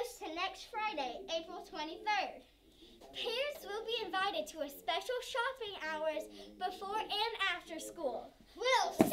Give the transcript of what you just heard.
to next Friday, April 23rd. Parents will be invited to a special shopping hours before and after school. We'll